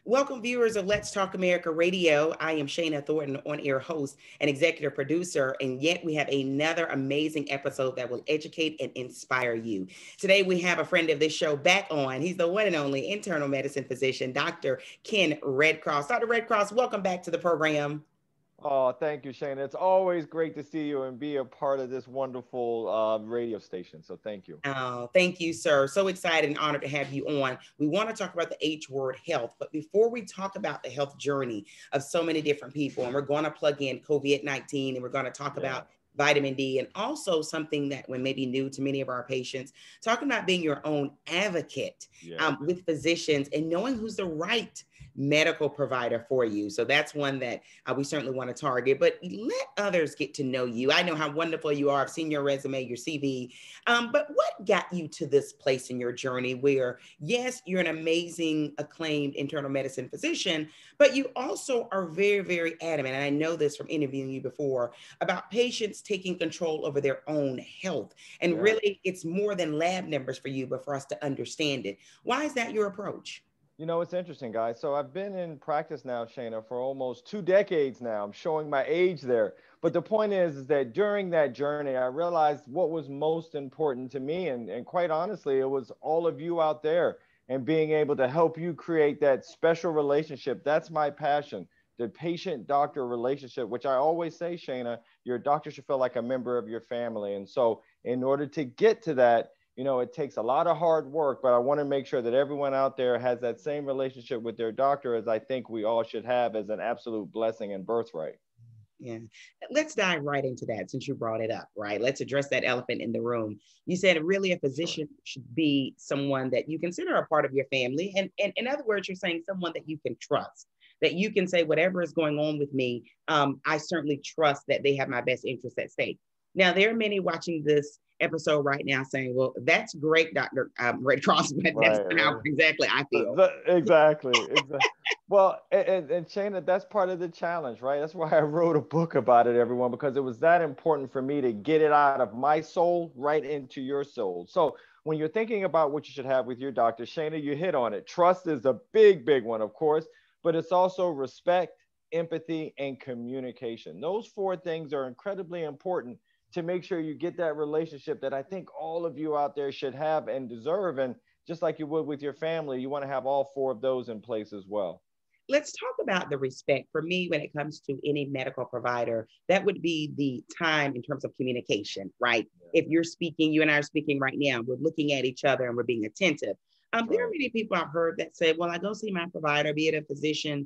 Welcome, viewers of Let's Talk America Radio. I am Shana Thornton, on-air host and executive producer, and yet we have another amazing episode that will educate and inspire you. Today, we have a friend of this show back on. He's the one and only internal medicine physician, Dr. Ken Redcross. Dr. Redcross, welcome back to the program. Oh, thank you, Shane. It's always great to see you and be a part of this wonderful radio station. So thank you. Oh, thank you, sir. So excited and honored to have you on. We want to talk about the H word, health. But before we talk about the health journey of so many different people, and we're going to plug in COVID-19 and we're going to talk Yeah, about vitamin D and also something that when maybe new to many of our patients, talking about being your own advocate yeah. with physicians and knowing who's the right medical provider for you. So that's one that we certainly want to target, but let others get to know you. I know how wonderful you are. I've seen your resume, your CV, but what got you to this place in your journey where, yes, you're an amazing, acclaimed internal medicine physician, but you also are very, very adamant, and I know this from interviewing you before, about patients taking control over their own health. And Yeah. really, it's more than lab numbers for you, but for us to understand it. Why is that your approach? It's interesting, guys. So I've been in practice now, Shayna, for almost 2 decades now. I'm showing my age there. But the point is that during that journey, I realized what was most important to me. And quite honestly, it was all of you out there and being able to help you create that special relationship. That's my passion, the patient doctor relationship, which I always say, Shayna, your doctor should feel like a member of your family. And so, in order to get to that, it takes a lot of hard work, but I want to make sure that everyone out there has that same relationship with their doctor as I think we all should have as an absolute blessing and birthright. Yeah. Let's dive right into that since you brought it up, right? Let's address that elephant in the room. You said really a Sure. physician should be someone that you consider a part of your family. And in other words, you're saying someone that you can trust, that you can say, whatever is going on with me, I certainly trust that they have my best interest at stake. Now, there are many watching this episode right now saying, well, that's great, Dr. Red Cross, but that's Right, not how right. exactly I feel. Exactly, exactly. Well, and Shayna, that's part of the challenge, right? That's why I wrote a book about it, everyone, because it was that important for me to get it out of my soul right into your soul. So when you're thinking about what you should have with your doctor, Shayna, you hit on it. Trust is a big, big one, of course, but it's also respect, empathy, and communication. Those four things are incredibly important to make sure you get that relationship that I think all of you out there should have and deserve. And just like you would with your family, you want to have all four of those in place as well. Let's talk about the respect. For me, when it comes to any medical provider, that would be the time in terms of communication, right? Yeah, If you're speaking, you and I are speaking right now, we're looking at each other and we're being attentive. that's There are right. many people I've heard that say, well, I go see my provider, be it a physician,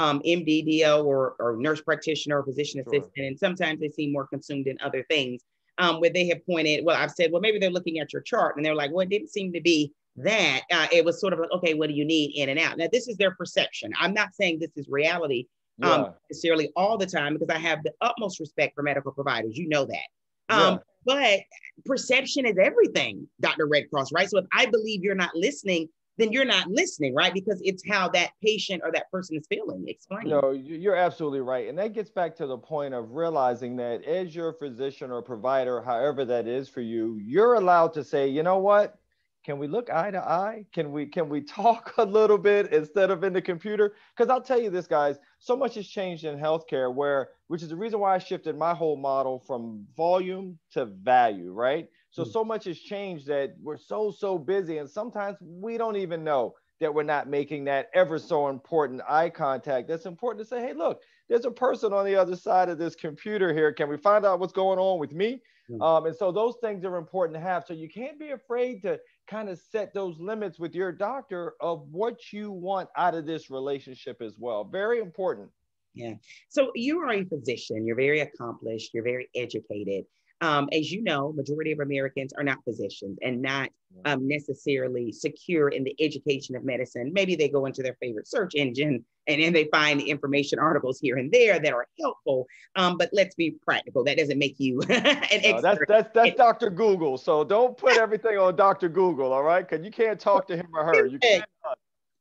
MDDO, or nurse practitioner or physician Sure. assistant, and sometimes they seem more consumed in other things. Where they have pointed, well, I've said, well, maybe they're looking at your chart and they're like, well, it didn't seem to be that. It was sort of like, okay, what do you need in and out? Now, this is their perception. I'm not saying this is reality Yeah. necessarily all the time because I have the utmost respect for medical providers. You know that. Yeah. But perception is everything, Dr. Red Cross, right? So if I believe you're not listening, then you're not listening, right? Because it's how that patient or that person is feeling. Explain. No, you're absolutely right. And that gets back to the point of realizing that as your physician or provider, however that is for you, you're allowed to say, you know what? Can we look eye to eye? Can we talk a little bit instead of in the computer? Because I'll tell you this, guys, so much has changed in healthcare where which is the reason why I shifted my whole model from volume to value, right? So much has changed that we're so busy and sometimes we don't even know that we're not making that ever so important eye contact. That's important to say, hey, look, there's a person on the other side of this computer here. Can we find out what's going on with me? Mm-hmm. And so those things are important to have. So you can't be afraid to kind of set those limits with your doctor of what you want out of this relationship as well. Very important. Yeah. So you are a physician. You're very accomplished. You're very educated. As you know, majority of Americans are not physicians and not necessarily secure in the education of medicine. Maybe they go into their favorite search engine and then they find the information articles here and there that are helpful. But let's be practical. That doesn't make you an No, that's expert. that's that's Dr. Google. So don't put everything on Dr. Google, all right? Because you can't talk to him or her. You can't.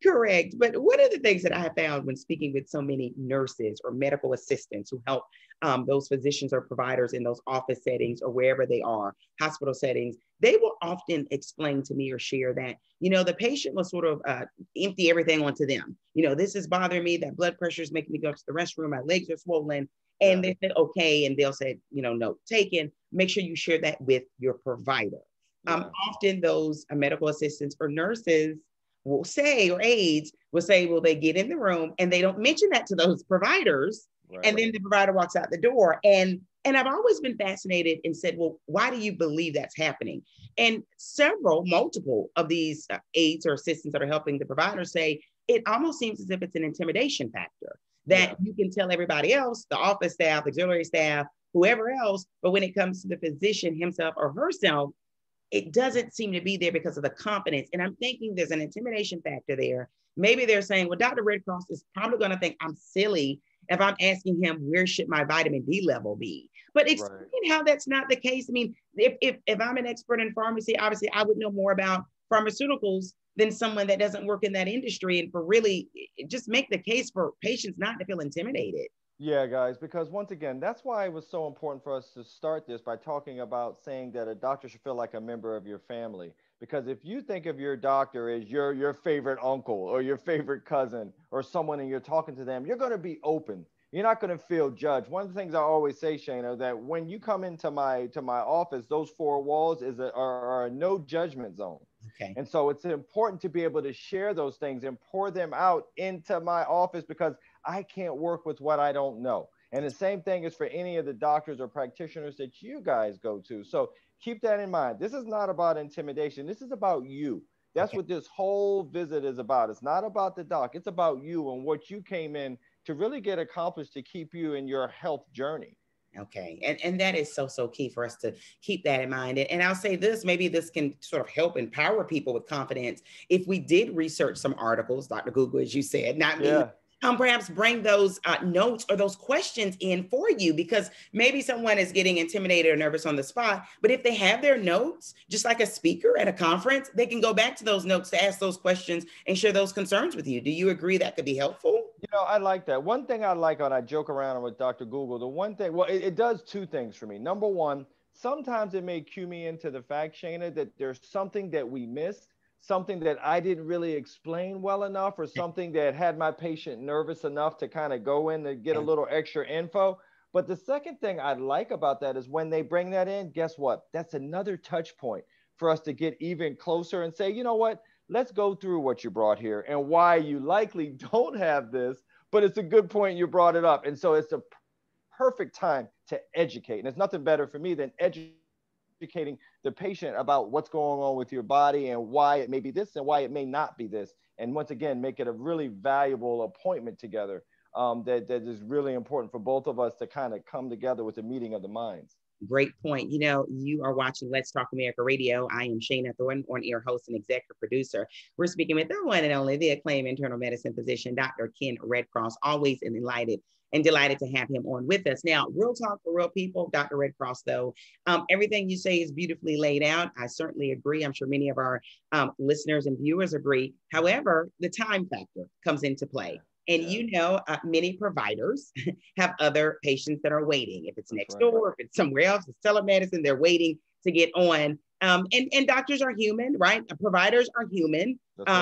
Correct. But one of the things that I have found when speaking with so many nurses or medical assistants who help those physicians or providers in those office settings or wherever they are, hospital settings, they will often explain to me or share that, the patient will sort of empty everything onto them. This is bothering me, that blood pressure is making me go to the restroom, my legs are swollen. And they said, okay. And they'll say, note taken, make sure you share that with your provider. Often those medical assistants or nurses will say, or aides will say, well, they get in the room and they don't mention that to those providers. Right. And then the provider walks out the door. And I've always been fascinated and said, well, why do you believe that's happening? And multiple of these aides or assistants that are helping the provider say, it almost seems as if it's an intimidation factor that you can tell everybody else, the office staff, auxiliary staff, whoever else, but when it comes to the physician himself or herself, it doesn't seem to be there because of the confidence. And I'm thinking there's an intimidation factor there. Maybe they're saying, well, Dr. Redcross is probably going to think I'm silly if I'm asking him, where should my vitamin D level be? But explain how that's not the case. I mean, if I'm an expert in pharmacy, obviously I would know more about pharmaceuticals than someone that doesn't work in that industry. And for really just make the case for patients not to feel intimidated. Yeah, guys, because once again, that's why it was so important for us to start this by talking about saying that a doctor should feel like a member of your family. Because if you think of your doctor as your favorite uncle or your favorite cousin or someone and you're talking to them, you're going to be open. You're not going to feel judged. One of the things I always say, Shana, that when you come into my office, those four walls are a no judgment zone. Okay. And so it's important to be able to share those things and pour them out into my office because I can't work with what I don't know. And the same thing is for any of the doctors or practitioners that you guys go to. So keep that in mind. This is not about intimidation. This is about you. That's what this whole visit is about. It's not about the doc. It's about you and what you came in to really get accomplished to keep you in your health journey. Okay. And that is so key for us to keep that in mind. And I'll say this, maybe this can sort of help empower people with confidence. If we did research some articles, Dr. Google, as you said, not me, perhaps bring those notes or those questions in for you, because maybe someone is getting intimidated or nervous on the spot. But if they have their notes, just like a speaker at a conference, they can go back to those notes to ask those questions and share those concerns with you. Do you agree that could be helpful? I like that. One thing I like, and I joke around with Dr. Google, the one thing, well, it does two things for me. Number one, sometimes it may cue me into the fact, Shana, that there's something that we missed, something that I didn't really explain well enough, or something that had my patient nervous enough to kind of go in and get a little extra info. But the second thing I like about that is when they bring that in, guess what? That's another touch point for us to get even closer and say, you know what? Let's go through what you brought here and why you likely don't have this, but it's a good point you brought it up. And so it's a perfect time to educate. And there's nothing better for me than educating the patient about what's going on with your body and why it may be this and why it may not be this. And once again, make it a really valuable appointment together that is really important for both of us to kind of come together with a meeting of the minds. Great point. You are watching Let's Talk America Radio. I am Shana Thornton, on-air host and executive producer. We're speaking with the one and only, the acclaimed internal medicine physician, Dr. Ken Redcross. Always delighted to have him on with us. Now, real talk for real people, Dr. Redcross, though, everything you say is beautifully laid out. I certainly agree. I'm sure many of our listeners and viewers agree. However, the time factor comes into play. And many providers have other patients that are waiting. If it's next door, if it's somewhere else, it's telemedicine, they're waiting to get on. And doctors are human, right? Providers are human.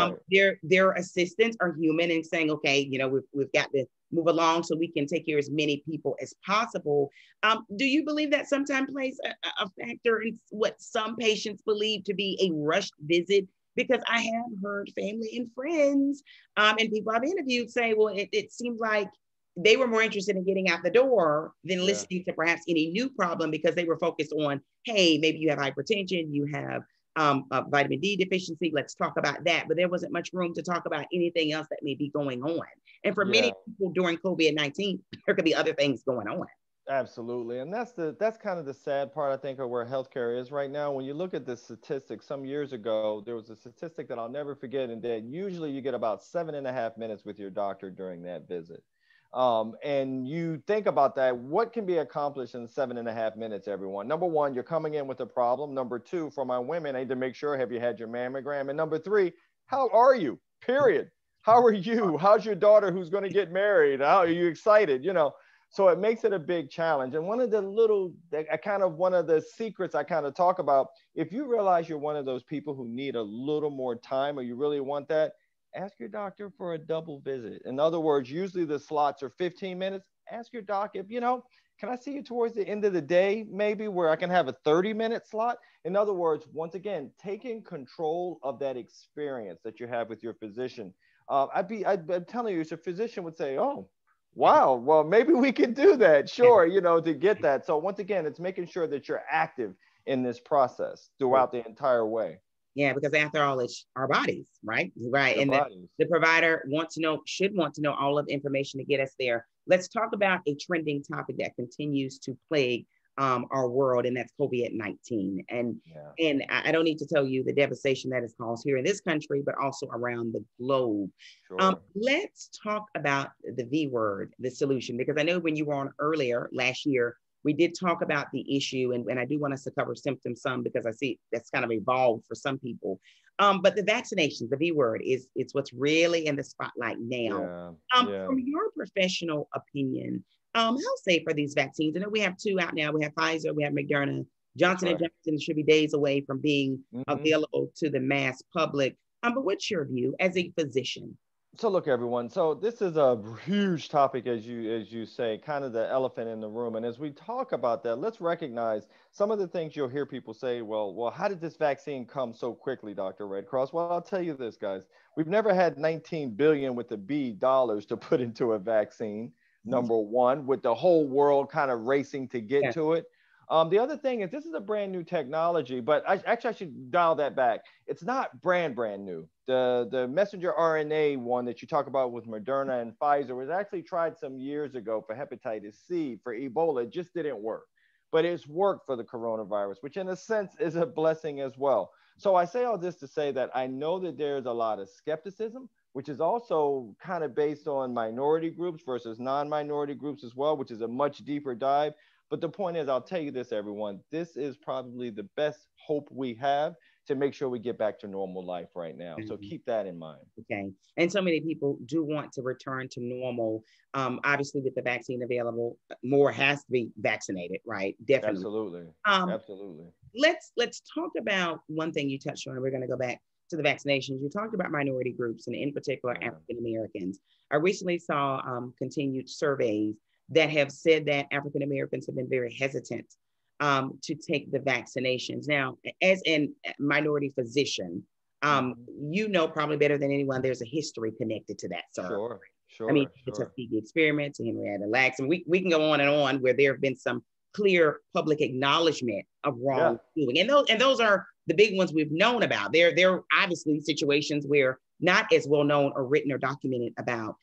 Their assistants are human and saying, okay, we've got to move along so we can take care of as many people as possible. Do you believe that sometimes plays a factor in what some patients believe to be a rushed visit? Because I have heard family and friends and people I've interviewed say, well, it seemed like they were more interested in getting out the door than listening to perhaps any new problem, because they were focused on, hey, maybe you have hypertension, you have a vitamin D deficiency, let's talk about that. But there wasn't much room to talk about anything else that may be going on. And for many people during COVID-19, there could be other things going on. Absolutely. And that's kind of the sad part, I think, of where healthcare is right now. When you look at the statistics, some years ago, there was a statistic that I'll never forget, and that usually you get about 7.5 minutes with your doctor during that visit. And you think about that, what can be accomplished in 7.5 minutes, everyone? Number one, you're coming in with a problem. Number two, for my women, I need to make sure, have you had your mammogram? And number three, how are you? Period. How are you? How's your daughter who's going to get married? How are you excited? You know, so it makes it a big challenge. And one of the little, I kind of, one of the secrets I kind of talk about, if you realize you're one of those people who need a little more time or you really want that, ask your doctor for a double visit. In other words, usually the slots are 15 minutes. Ask your doc if, you know, can I see you towards the end of the day, maybe where I can have a 30-minute slot? In other words, once again, taking control of that experience that you have with your physician. I'm telling you, a physician would say, oh, wow, well, maybe we can do that. Sure, you know, to get that. So once again, it's making sure that you're active in this process throughout the entire way. Yeah, because after all, it's our bodies, right? Right. Your And bodies. the provider wants to know, should want to know all of the information to get us there. Let's talk about a trending topic that continues to plague our world, and that's COVID-19. And I don't need to tell you the devastation that is caused here in this country, but also around the globe. Sure. Let's talk about the V word, the solution, because I know when you were on earlier last year, we did talk about the issue, and I do want us to cover symptoms some because I see that's kind of evolved for some people. But the vaccinations, the V word, it's what's really in the spotlight now. From your professional opinion, how safe are these vaccines? I know we have two out now. We have Pfizer, we have Moderna. Johnson and Johnson should be days away from being available to the mass public. But what's your view as a physician? So look, everyone. So this is a huge topic, as you say, kind of the elephant in the room. And as we talk about that, let's recognize some of the things you'll hear people say. Well, how did this vaccine come so quickly, Dr. Red Cross? Well, I'll tell you this, guys. We've never had 19 billion with the B dollars to put into a vaccine. Number one, with the whole world kind of racing to get to it. The other thing is this is a brand new technology, but I should dial that back. It's not brand new. The messenger RNA one that you talk about with Moderna and Pfizer was actually tried some years ago for hepatitis C, for Ebola. It just didn't work, but it's worked for the coronavirus, which in a sense is a blessing as well. So I say all this to say that I know that there's a lot of skepticism, which is also kind of based on minority groups versus non-minority groups as well, which is a much deeper dive. But the point is, I'll tell you this, everyone, this is probably the best hope we have to make sure we get back to normal life right now. So keep that in mind. Okay. And so many people do want to return to normal. Obviously, with the vaccine available, more has to be vaccinated, right? Definitely. Absolutely. Absolutely. Let's talk about one thing you touched on, and we're going to go back to the vaccinations. You talked about minority groups, and in particular, African Americans. I recently saw continued surveys that have said that African Americans have been very hesitant to take the vaccinations. Now, as a minority physician, you know probably better than anyone, there's a history connected to that, sir. Sure. I mean, the Tuskegee experiment, to Henrietta Lacks, and we can go on and on where there have been some clear public acknowledgement of wrongdoing. And those are the big ones we've known about. There are obviously situations where not as well known or written or documented about.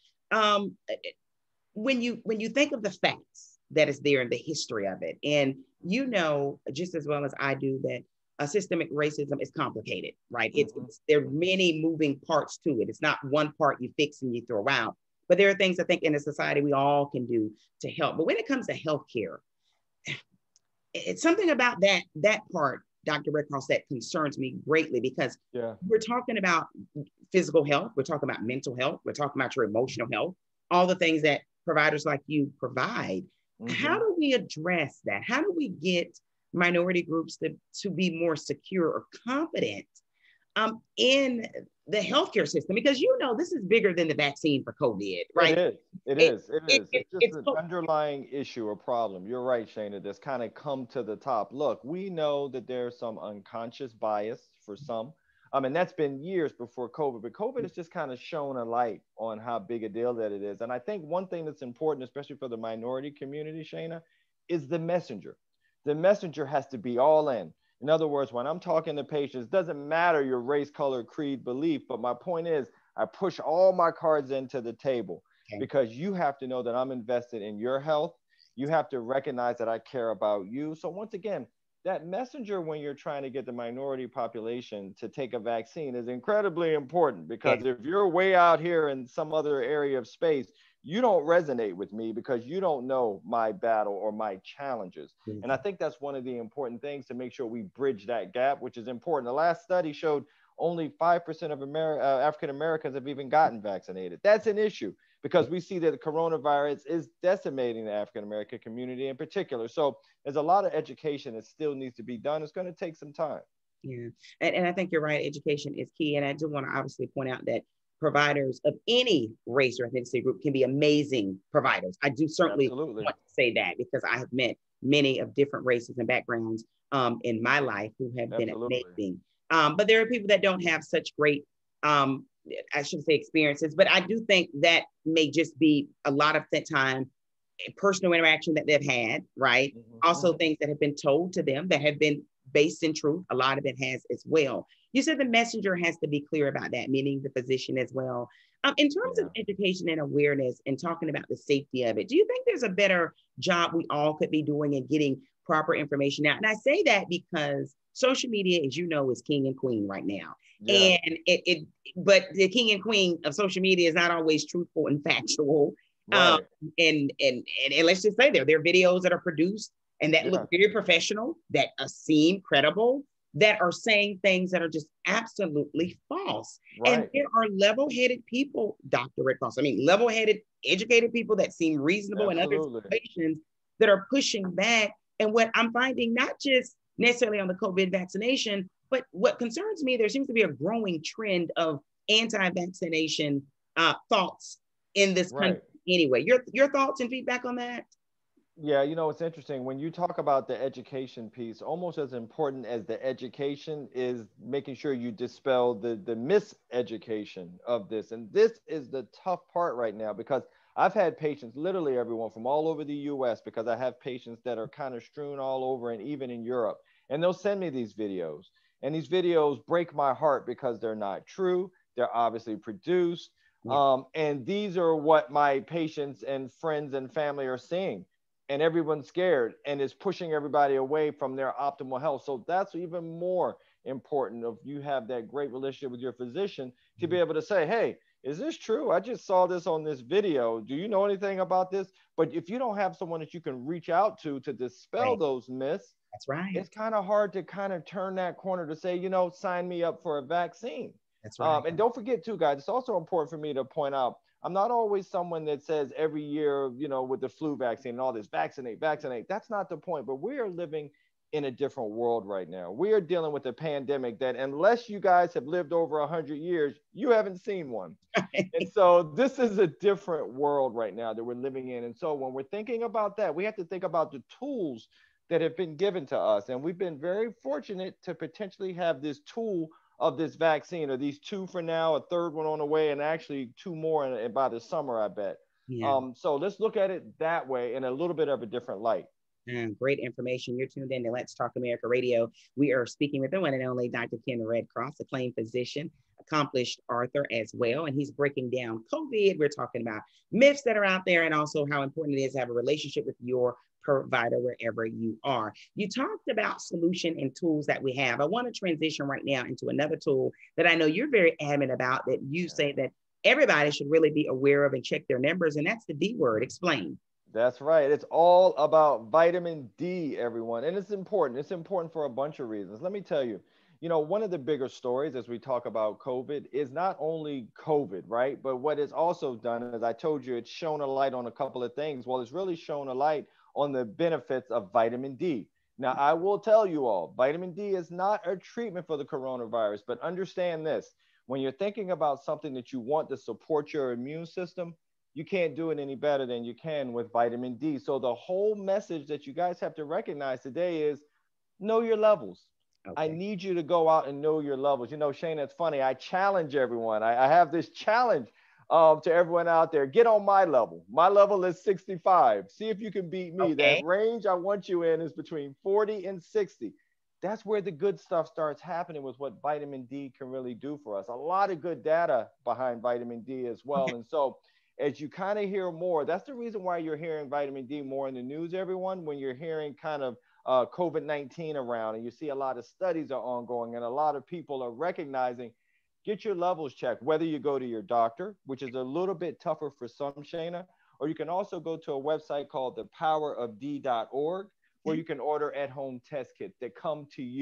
When you think of the facts that is there in the history of it, and you know just as well as I do that systemic racism is complicated, right? There are many moving parts to it. It's not one part you fix and you throw out, but there are things I think in a society we all can do to help. But when it comes to healthcare, it's something about that part, Dr. Red Cross, that concerns me greatly, because we're talking about physical health, we're talking about mental health, we're talking about your emotional health, all the things that providers like you provide. How do we address that? How do we get minority groups to be more secure or confident in the healthcare system? Because you know this is bigger than the vaccine for COVID, right? It is. It's just an underlying issue or problem. You're right, Shana, that's kind of come to the top. Look, we know that there's some unconscious bias for some. And that's been years before COVID, but COVID has just kind of shown a light on how big a deal that it is. And I think one thing that's important, especially for the minority community, Shana, is the messenger. The messenger has to be all in. In other words, when I'm talking to patients, it doesn't matter your race, color, creed, belief, but my point is I push all my cards into the table because you have to know that I'm invested in your health. You have to recognize that I care about you. So once again, that messenger, when you're trying to get the minority population to take a vaccine, is incredibly important, because if you're way out here in some other area of space, you don't resonate with me because you don't know my battle or my challenges. And I think that's one of the important things, to make sure we bridge that gap, which is important. The last study showed only 5% of African Americans have even gotten vaccinated. That's an issue because we see that the coronavirus is decimating the African American community in particular. So there's a lot of education that still needs to be done. It's going to take some time. Yeah. And I think you're right. Education is key. And I do want to obviously point out that providers of any race or ethnicity group can be amazing providers. I do certainly Absolutely. want to say that because I have met many of different races and backgrounds in my life who have been Absolutely. amazing. But there are people that don't have such great, I shouldn't say experiences, but I do think that may just be a lot of that time personal interaction that they've had, right? Also things that have been told to them that have been based in truth. A lot of it has as well. You said the messenger has to be clear about that, meaning the physician as well. In terms of education and awareness and talking about the safety of it, do you think there's a better job we all could be doing in getting proper information out? And I say that because social media, as you know, is king and queen right now. Yeah. And but the king and queen of social media is not always truthful and factual. Right. And let's just say there are videos that are produced and that look very professional, that seem credible, that are saying things that are just absolutely false. Right. And there are level-headed people, Dr. Red Cross, I mean, level-headed, educated people that seem reasonable in other situations that are pushing back. And what I'm finding, not just necessarily on the COVID vaccination, but what concerns me, there seems to be a growing trend of anti-vaccination thoughts in this country anyway. Your thoughts and feedback on that? Yeah, you know, it's interesting. When you talk about the education piece, almost as important as the education is making sure you dispel the miseducation of this. And this is the tough part right now because I've had patients, literally everyone from all over the US, because I have patients that are kind of strewn all over and even in Europe. And they'll send me these videos. And these videos break my heart because they're not true. They're obviously produced. And these are what my patients and friends and family are seeing. And everyone's scared and is pushing everybody away from their optimal health. So that's even more important if you have that great relationship with your physician to be able to say, hey, is this true? I just saw this on this video. Do you know anything about this? But if you don't have someone that you can reach out to dispel those myths, that's right. It's kind of hard to kind of turn that corner to say, you know, sign me up for a vaccine. That's right. And don't forget too, guys, it's also important for me to point out, I'm not always someone that says every year, you know, with the flu vaccine and all this, vaccinate, vaccinate. That's not the point. But we are living in a different world right now. We are dealing with a pandemic that unless you guys have lived over 100 years, you haven't seen one. And so this is a different world right now that we're living in. And so when we're thinking about that, we have to think about the tools that have been given to us. And we've been very fortunate to potentially have this tool of this vaccine, or these two for now, a third one on the way, and actually two more by the summer, I bet. So let's look at it that way in a little bit of a different light. Great information. You're tuned in to Let's Talk America Radio. We are speaking with the one and only Dr. Ken Red Cross, acclaimed physician, accomplished author as well. And he's breaking down COVID. We're talking about myths that are out there and also how important it is to have a relationship with your provider wherever you are. You talked about solution and tools that we have. I want to transition right now into another tool that I know you're very adamant about, that you say that everybody should really be aware of and check their numbers, and that's the D word. Explain. That's right. It's all about vitamin D, everyone. And it's important. It's important for a bunch of reasons. Let me tell you, you know, one of the bigger stories as we talk about COVID is not only COVID, right? But what it's also done, as I told you, it's shown a light on a couple of things. Well, it's really shown a light on the benefits of vitamin D. Now, I will tell you all, vitamin D is not a treatment for the coronavirus, but understand this. When you're thinking about something that you want to support your immune system, you can't do it any better than you can with vitamin D. So the whole message that you guys have to recognize today is know your levels. I need you to go out and know your levels. You know, Shane, it's funny. I challenge everyone. I have this challenge to everyone out there. Get on my level. My level is 65. See if you can beat me. That range I want you in is between 40 and 60. That's where the good stuff starts happening with what vitamin D can really do for us. A lot of good data behind vitamin D as well. And so as you kind of hear more, that's the reason why you're hearing vitamin D more in the news, everyone, when you're hearing kind of COVID-19 around and you see a lot of studies are ongoing and a lot of people are recognizing, get your levels checked, whether you go to your doctor, which is a little bit tougher for some, Shayna, or you can also go to a website called thepowerofd.org, where you can order at-home test kits that come to you.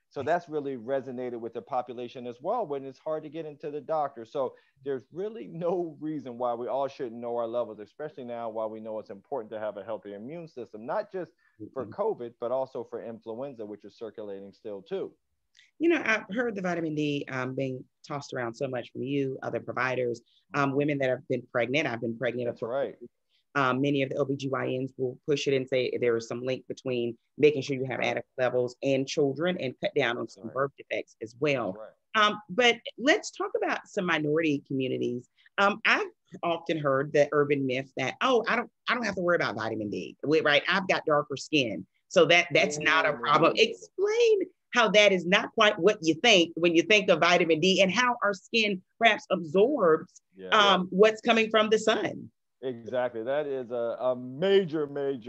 So that's really resonated with the population as well when it's hard to get into the doctor. So there's really no reason why we all shouldn't know our levels, especially now while we know it's important to have a healthy immune system, not just for COVID, but also for influenza, which is circulating still too. I've heard the vitamin D being tossed around so much from you, other providers, women that have been pregnant. I've been pregnant. That's right. Many of the OBGYNs will push it and say there is some link between making sure you have adequate levels in children and cut down on some birth defects as well. But let's talk about some minority communities. I've often heard the urban myth that, oh, I don't have to worry about vitamin D, right? I've got darker skin, so that's not a problem. Explain how that is not quite what you think when you think of vitamin D, and how our skin perhaps absorbs what's coming from the sun. Exactly. That is a major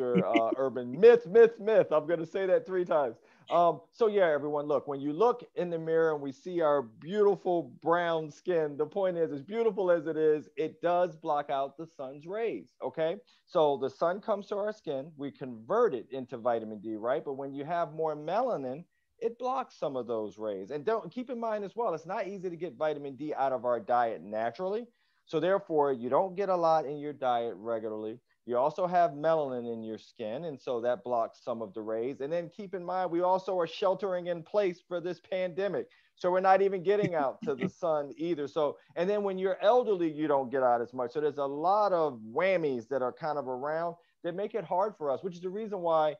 urban myth. I'm going to say that 3 times. So yeah, everyone, look, when you look in the mirror and we see our beautiful brown skin, the point is, as beautiful as it is, it does block out the sun's rays. Okay. So the sun comes to our skin, we convert it into vitamin D, right? But when you have more melanin, it blocks some of those rays. And don't keep in mind as well, it's not easy to get vitamin D out of our diet naturally. So therefore, you don't get a lot in your diet regularly. You also have melanin in your skin, and so that blocks some of the rays. And then keep in mind, we also are sheltering in place for this pandemic. So we're not even getting out to the sun either. So, and then when you're elderly, you don't get out as much. So there's a lot of whammies that are kind of around that make it hard for us, which is the reason why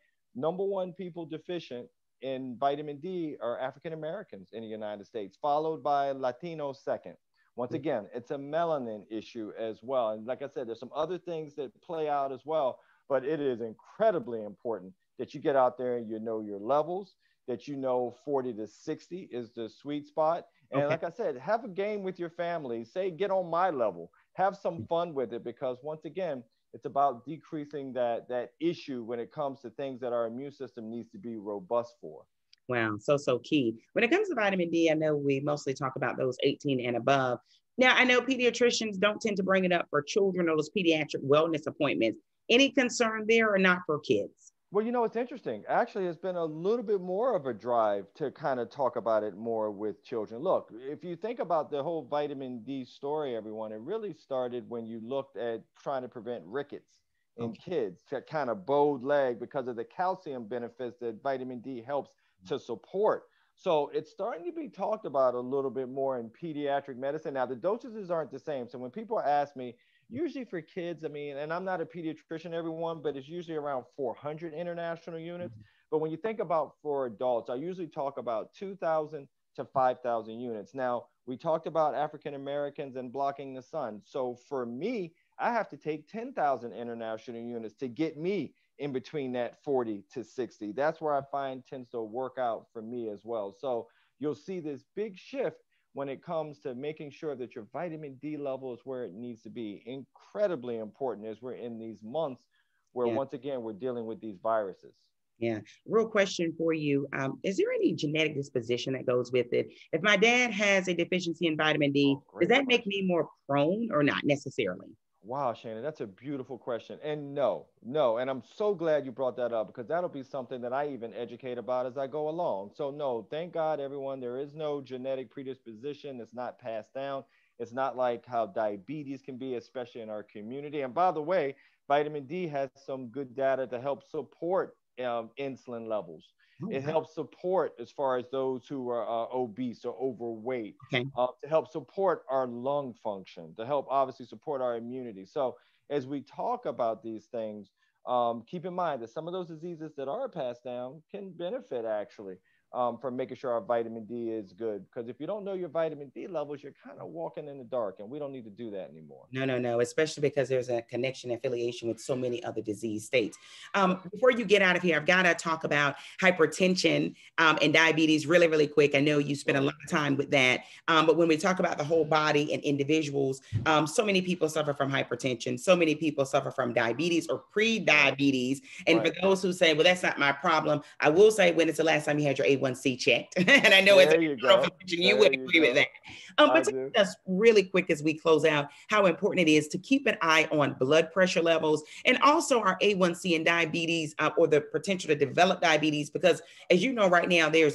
#1 people deficient in vitamin D are African Americans in the United States, followed by Latinos second. Once again, it's a melanin issue as well. And like I said, there's some other things that play out as well, but it is incredibly important that you get out there and you know your levels, that you know 40 to 60 is the sweet spot. And like I said, have a game with your family. Say, get on my level. Have some fun with it, because once again, it's about decreasing that issue when it comes to things that our immune system needs to be robust for. Wow, so key. When it comes to vitamin D, I know we mostly talk about those 18 and above. Now, I know pediatricians don't tend to bring it up for children or those pediatric wellness appointments. Any concern there, or not for kids? Well, it's interesting. Actually, it's been a little bit more of a drive to kind of talk about it more with children. Look, if you think about the whole vitamin D story, everyone, it really started when you looked at trying to prevent rickets in kids, that kind of bowed leg, because of the calcium benefits that vitamin D helps to support. So it's starting to be talked about a little bit more in pediatric medicine. Now, the dosages aren't the same. So when people ask me, usually for kids, I mean, and I'm not a pediatrician, everyone, but it's usually around 400 international units. But when you think about for adults, I usually talk about 2,000 to 5,000 units. Now, we talked about African Americans and blocking the sun. So for me, I have to take 10,000 international units to get me in between that 40 to 60. That's where I find tends to work out for me as well. So you'll see this big shift when it comes to making sure that your vitamin D level is where it needs to be. Incredibly important as we're in these months where once again, we're dealing with these viruses. Yeah. Real question for you. Is there any genetic disposition that goes with it? If my dad has a deficiency in vitamin D, does that make me more prone or not necessarily? Wow, Shannon, that's a beautiful question. And no. And I'm so glad you brought that up, because that'll be something that I even educate about as I go along. So no, thank God, everyone, there is no genetic predisposition. It's not passed down. It's not like how diabetes can be, especially in our community. And by the way, vitamin D has some good data to help support insulin levels. It helps support as far as those who are obese or overweight, to help support our lung function, to help obviously support our immunity. So as we talk about these things, keep in mind that some of those diseases that are passed down can benefit actually from making sure our vitamin D is good. Because if you don't know your vitamin D levels, you're kind of walking in the dark, and we don't need to do that anymore. No, especially because there's a connection, affiliation with so many other disease states. Before you get out of here, I've got to talk about hypertension and diabetes really, really quick. I know you spend a lot of time with that, but when we talk about the whole body and individuals, so many people suffer from hypertension. So many people suffer from diabetes or pre-diabetes. And for those who say, well, that's not my problem, I will say, when it's the last time you had your A1 A1C checked. And I know as There a you internal go. physician, you There would you agree with go. that. I But tell do. us really quick as we close out how important it is to keep an eye on blood pressure levels and also our A1C and diabetes or the potential to develop diabetes. Because as you know, right now, there's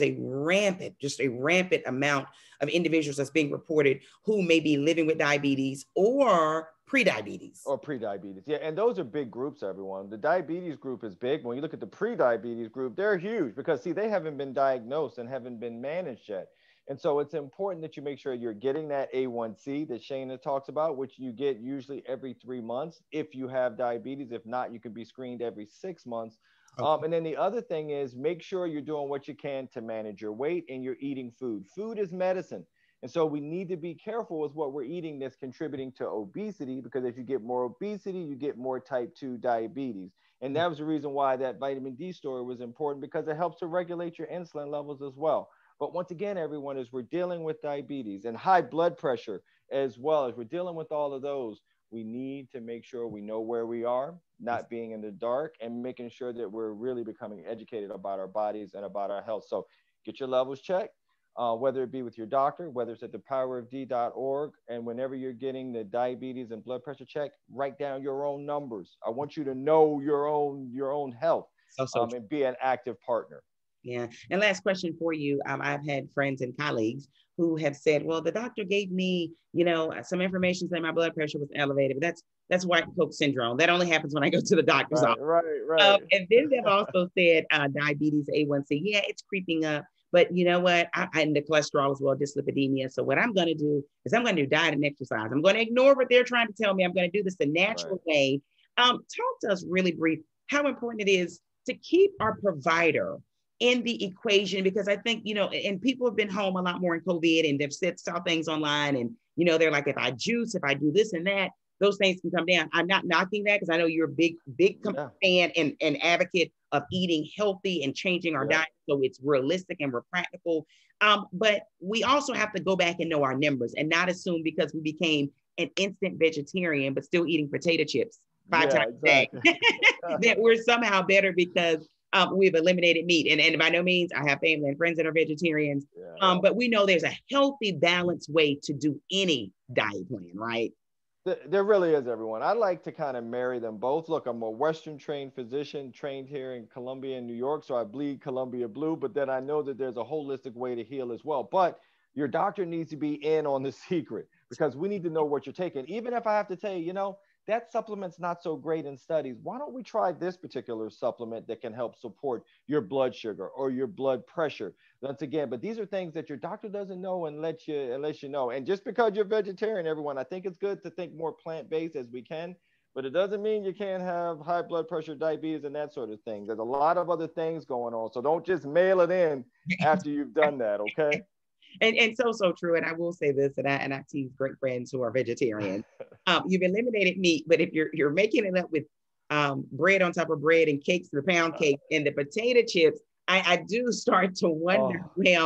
just a rampant amount of individuals that's being reported who may be living with diabetes or pre-diabetes. Or pre-diabetes. Yeah, and those are big groups, everyone. The diabetes group is big. When you look at the pre-diabetes group, they're huge because, see, they haven't been diagnosed and haven't been managed yet. And so it's important that you make sure you're getting that A1C that Shana talks about, which you get usually every 3 months if you have diabetes. If not, you can be screened every 6 months. Okay. And then the other thing is make sure you're doing what you can to manage your weight and you're eating food. Food is medicine. And so we need to be careful with what we're eating that's contributing to obesity, because if you get more obesity, you get more type 2 diabetes. And that was the reason why that vitamin D story was important, because it helps to regulate your insulin levels as well. But once again, everyone, as we're dealing with diabetes and high blood pressure, as well as we're dealing with all of those, we need to make sure we know where we are, not being in the dark, and making sure that we're really becoming educated about our bodies and about our health. So get your levels checked. Whether it be with your doctor, whether it's at thepowerofd.org, and whenever you're getting the diabetes and blood pressure check, write down your own numbers. I want you to know your own health, and be an active partner. Yeah. And last question for you. I've had friends and colleagues who have said, well, the doctor gave me, some information saying my blood pressure was elevated, but that's white coat syndrome. That only happens when I go to the doctor's office. Right. And then they've also said diabetes A1C. Yeah, it's creeping up. But you know what? And the cholesterol as well, dyslipidemia. So what I'm going to do is I'm going to do diet and exercise. I'm going to ignore what they're trying to tell me. I'm going to do this the natural way. Talk to us really brief how important it is to keep our provider in the equation, because I think, and people have been home a lot more in COVID and they've saw things online and, they're like, if I juice, if I do this and that, those things can come down. I'm not knocking that because I know you're a big fan and advocate of eating healthy and changing our diet so it's realistic and we're practical. But we also have to go back and know our numbers and not assume because we became an instant vegetarian but still eating potato chips 5 times a day that we're somehow better because we've eliminated meat. And by no means, I have family and friends that are vegetarians, but we know there's a healthy, balanced way to do any diet plan, right? There really is, everyone. I like to kind of marry them both. Look, I'm a Western trained physician trained here in Columbia, New York, so I bleed Columbia blue, but then I know that there's a holistic way to heal as well. But your doctor needs to be in on the secret because we need to know what you're taking. Even if I have to tell you, that supplement's not so great in studies. Why don't we try this particular supplement that can help support your blood sugar or your blood pressure? Once again, but these are things that your doctor doesn't know unless you know. And just because you're vegetarian, everyone, I think it's good to think more plant-based as we can, but it doesn't mean you can't have high blood pressure, diabetes, and that sort of thing. There's a lot of other things going on. So don't just mail it in after you've done that, okay? And so true. And I will say this, and I tease great friends who are vegetarian. You've eliminated meat, but if you're making it up with bread on top of bread and cakes, the pound cake and the potato chips, I do start to wonder,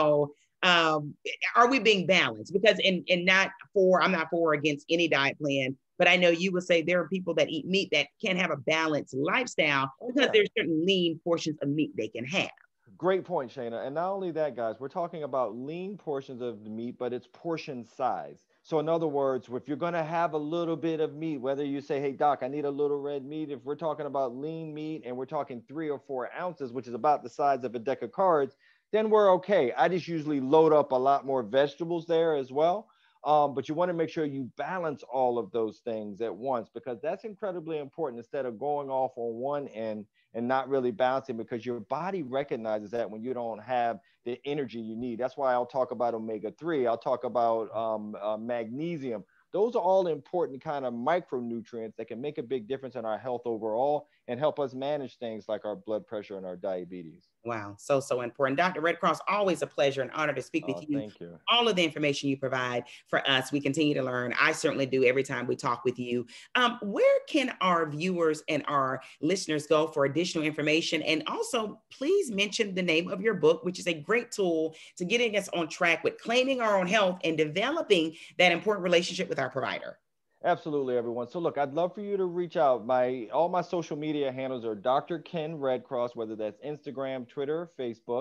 are we being balanced? Because I'm not for or against any diet plan, but I know you would say there are people that eat meat that can't have a balanced lifestyle because there's certain lean portions of meat they can have. Great point, Shana. And not only that, guys, we're talking about lean portions of the meat, but it's portion size. So in other words, if you're going to have a little bit of meat, whether you say, hey, doc, I need a little red meat, if we're talking about lean meat and we're talking 3 or 4 ounces, which is about the size of a deck of cards, then we're okay. I just usually load up a lot more vegetables there as well. But you want to make sure you balance all of those things at once, because that's incredibly important instead of going off on one end and not really balancing, because your body recognizes that when you don't have the energy you need. That's why I'll talk about omega-3. I'll talk about magnesium. Those are all important kind of micronutrients that can make a big difference in our health overall and help us manage things like our blood pressure and our diabetes. Wow. So important. Dr. Redcross, always a pleasure and honor to speak with you. Thank you. All of the information you provide for us, we continue to learn. I certainly do every time we talk with you. Where can our viewers and our listeners go for additional information? And also, please mention the name of your book, which is a great tool to getting us on track with claiming our own health and developing that important relationship with our provider. Absolutely, everyone. So look, I'd love for you to reach out. All my social media handles are Dr. Ken Redcross, whether that's Instagram, Twitter, Facebook.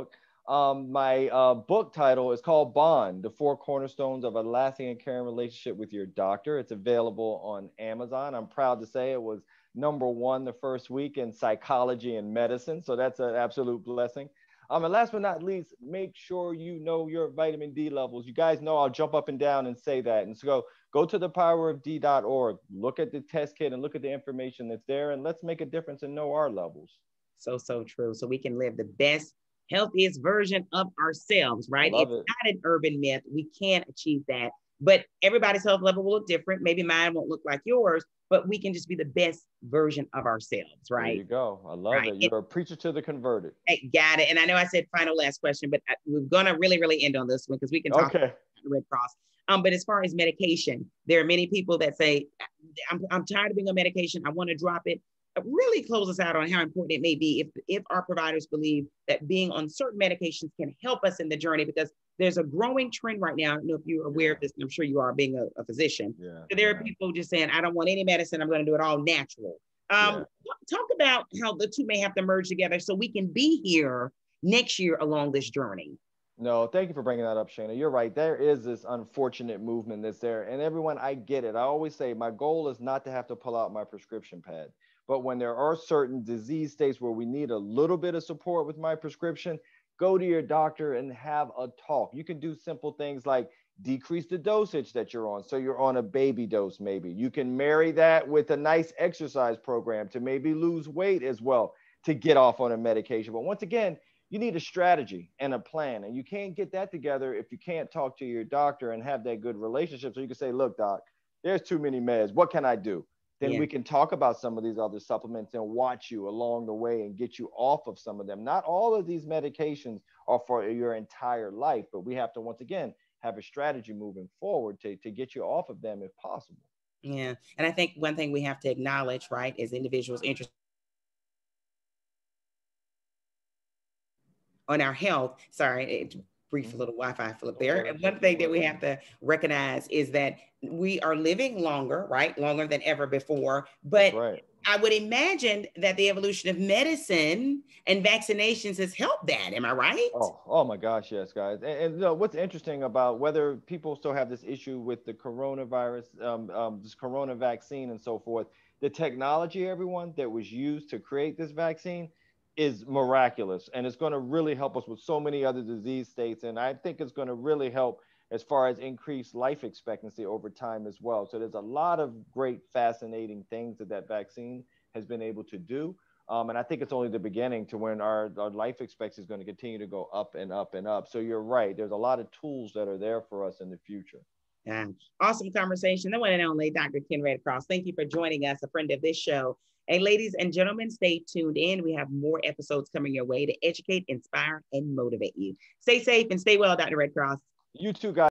My book title is called Bond: The Four Cornerstones of a Lasting and Caring Relationship with Your Doctor. It's available on Amazon. I'm proud to say it was #1 the first week in psychology and medicine. So that's an absolute blessing. And last but not least, make sure you know your vitamin D levels. You guys know I'll jump up and down and say that. And so go to thepowerofd.org, look at the test kit and look at the information that's there, and let's make a difference and know our levels. So true. So we can live the best, healthiest version of ourselves, right? It's not an urban myth. We can achieve that. But everybody's health level will look different. Maybe mine won't look like yours, but we can just be the best version of ourselves, right? There you go. I love it. You're a preacher to the converted. Got it. And I know I said final last question, but we're going to really end on this one because we can talk about the Red Cross. But as far as medication, there are many people that say, I'm tired of being on medication. I want to drop it. Really close us out on how important it may be if our providers believe that being on certain medications can help us in the journey, because there's a growing trend right now. I don't know if you're aware of this, and I'm sure you are, being a physician. So there are people just saying, I don't want any medicine. I'm going to do it all natural. Talk about how the two may have to merge together so we can be here next year along this journey. No, thank you for bringing that up, Shana. You're right. There is this unfortunate movement that's there. And everyone, I get it. I always say my goal is not to have to pull out my prescription pad. But when there are certain disease states where we need a little bit of support with my prescription, go to your doctor and have a talk. You can do simple things like decrease the dosage that you're on. So you're on a baby dose, maybe. You can marry that with a nice exercise program to maybe lose weight as well to get off on a medication. But once again, you need a strategy and a plan. And you can't get that together if you can't talk to your doctor and have that good relationship. So you can say, look, doc, there's too many meds. What can I do? Then we can talk about some of these other supplements and watch you along the way and get you off of some of them. Not all of these medications are for your entire life, but we have to, once again, have a strategy moving forward to get you off of them if possible. Yeah. And I think one thing we have to acknowledge, right, as individuals interested on our health, brief little Wi-Fi flip there. And one thing that we have to recognize is that we are living longer, right? Longer than ever before. But I would imagine that the evolution of medicine and vaccinations has helped that. Am I right? Oh my gosh, yes, guys. And you know, what's interesting about whether people still have this issue with the coronavirus, this corona vaccine and so forth, the technology, everyone, that was used to create this vaccine is miraculous, and it's going to really help us with so many other disease states. And I think it's going to really help as far as increased life expectancy over time as well. So there's a lot of great, fascinating things that vaccine has been able to do. And I think it's only the beginning to when our life expectancy is going to continue to go up and up and up. So you're right. There's a lot of tools that are there for us in the future. Yeah. Awesome conversation. The one and only Dr. Ken Red Cross. Thank you for joining us, a friend of this show. Hey, ladies and gentlemen, stay tuned in. We have more episodes coming your way to educate, inspire, and motivate you. Stay safe and stay well, Dr. Red Cross. You too, guys.